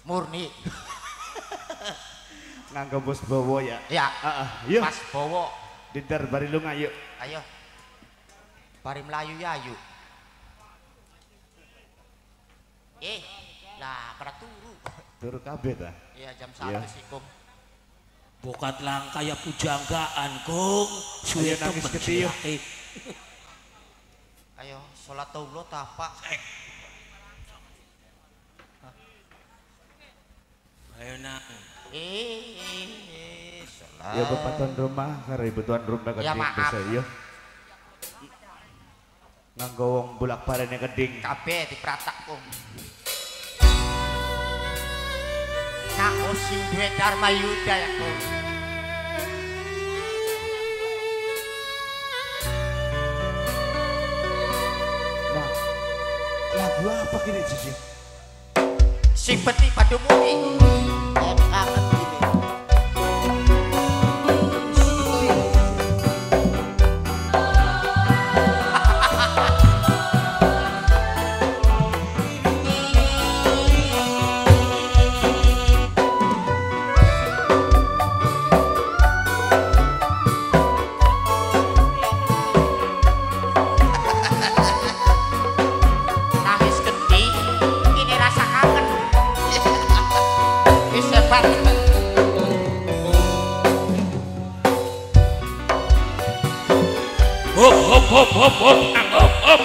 Murni. Nganggo bos bowo ya. Ya. Yuk. Mas bowo. Dinter bari lunga yuk. Ayo. Bari melayu ya yuk. Lah pada turu. Turu kabeh ta? Iya jam 1 sih Kung. Bokat lang kaya pujanggaan Kung. Suwe nangis temen gede yuk. Ayo sholat taulo tapak. Ayo nak. Sholat. Ya bapak tuan rumah karo ibu tuan rumah Ya, keding maaf. bisa yuk. Nganggo wong bulak parene keding. Kabeh dipratak Kung. Nak sing duwe Dharma Yuda ya Kung. Nah, lagu apa kini Cici? Sing peti padumuni. Kangen gini. Nangis gede, ini rasa kangen. Bisa banget. Hop hop hop hop hop hop.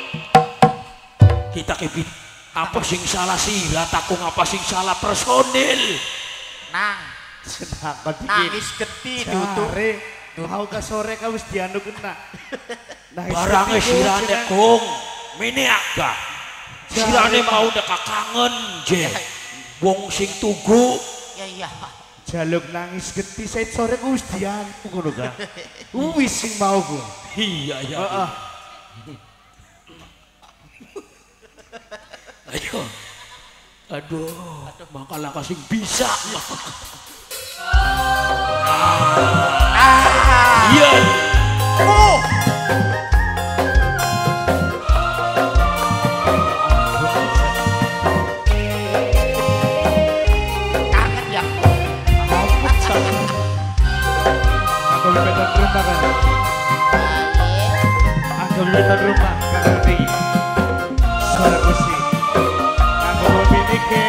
Kita kebit. Apa sing salah silat aku ngapa sing salah personil? Nang, Sedangkan nangis gede tutup. Jare mau ke sore ka wis dianu kena. Barangnya sirane Kung. Mene aga. Sirane mau udah kakangen je. Wong sing tugu. Ya iya. Jaluk nangis geti saat sore ku wis dianu ngono ka. Wis sing mau ku. Iya ya. Heeh. Ayo. Aduh, makalah kasing bisa. Iya. Oh. Kangen ya. Aku bebetan rumah kan. Aku bebetan rumah kan ngerti. Suara musik. Aku mau miliki.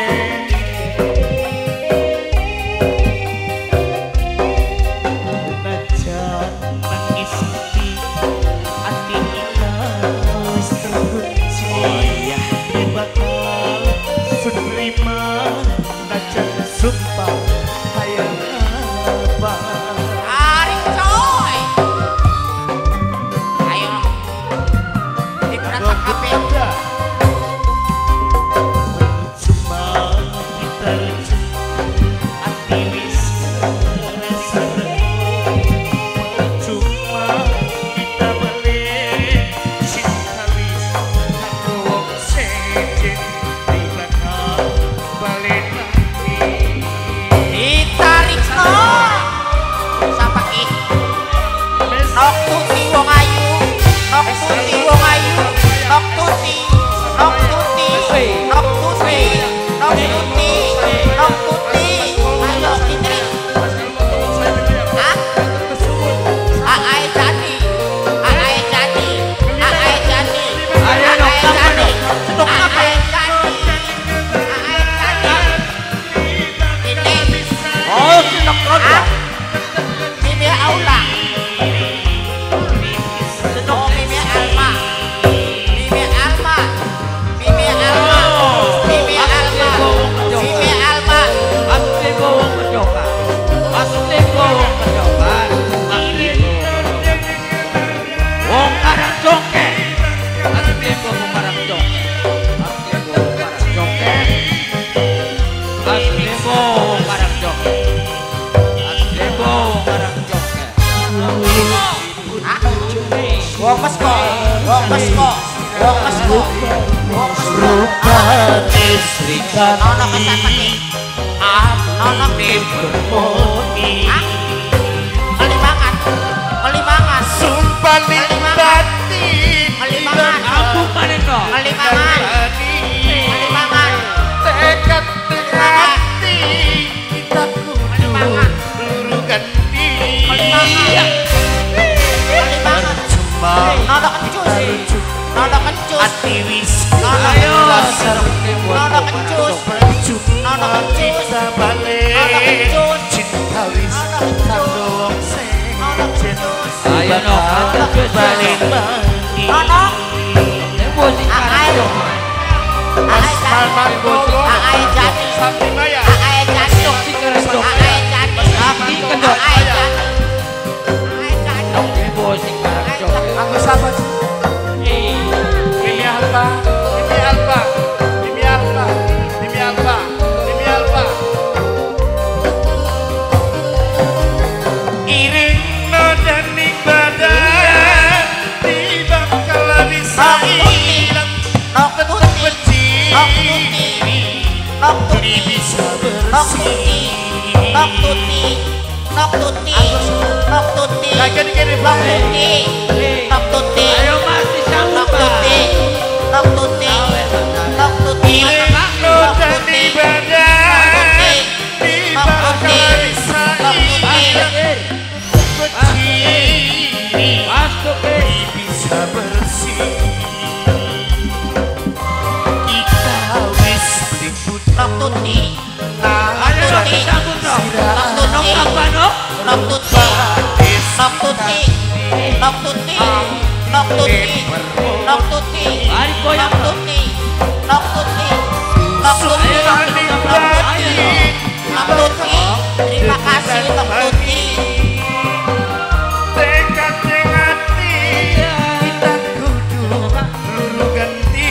Najan nangis di hati kita wis terkunci. Oh iya. Bakal sunerima najan sumpah hayang apa. Tarik coy. Ayo. Diberantak kabeh. Cuma kita aktivis rasa cuma kita balik cinta wis aku wong sejen di belakang balik lagi. Ditarik coy. Sapa ki? Nok tuti wong ayu. Nok tuti wong ayu. Nok tuti. Nok tuti. Nok tuti. Nok tuti. Nok tuti. Ayo Indri. Hah? Aai jadi. Aai jadi. Aai jadi. Aai jadi. Sedok apa? Aai jadi. Ini. Oh, silak Hah? Mimi Aula. Sedok Mimi Alma. Mimi Alma. Mimi Alma. Mimi Alma. Mimi Alma. Asli ko wong mencoba. Asli ko wong mencoba. Asli ko wong karang jongke. Asli ko wong karang jongke. Asli ko wong karang jongke. Asli ko wong karang jongke. Asli ko wong karang jongke. Hah? Wong mesko. Wong mesko. Wong mesko. Wong mesko. Istri Nono kesan pakai. Nono bermoni. Hah? Kelimangan. Kelimangan. Sumpah Kelimangan. Kelimangan. Aku panen dong. Kelimangan. Kelimangan. tekad dengan kita balik cinta wis kanggo wong sing Ayo no, balik Ono. musik Karang Dong. Salman Bogo Ae jati. Sakti Maya Ae jati. Musik Karang Dong. Ae jati. Sakti Kendor. Ae jati. Ae jati. Musik Karang Dong. aku sahabat Mimi Alba Mimi Alba Mimi Alba Mimi Alba Mimi Alba iring nodaning badan tiba kala bisa ilang Nok tuti. benci Nok tuti. Nok tuti. bisa Nok bersih tuti. Nok tuti. Nok tuti. Nok tuti. Kagak dikira Nok Bang. tuti. Nok tuti. Ayo Mas disambut Nok Pak. tuti. Nok tuti. Nok tuti. iring Nok nodaning tuti. badan tiba kala bisa ilang benci Masuk bisa bersih kita wis liput Nok tuti. Ayo dong disambut dong. Nok apa no? Nok tuti. Nok tuti. Nok tuti. Nok tuti. Nok tuti. Mari goyang Nok tuti. Nok tuti. Nok tuti. Nok tuti. Terima kasih Nok tuti. tekad hati kita kudu lulu ganti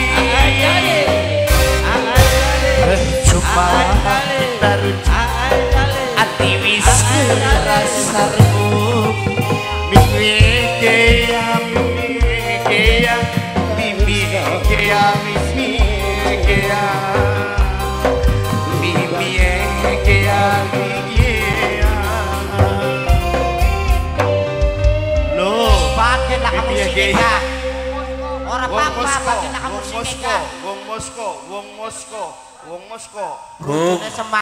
cuma taruh hati wis kerasa remuk mimi kaya mimi kaya mimi kaya mimi kaya mimi kaya lo Bakit na Bibi kamusik Gay. ka? Ora wong papa, Moskow bakit na wong kamusik Moskow ka? wong Moskow wong Moskow wong Moskow Butuh na sa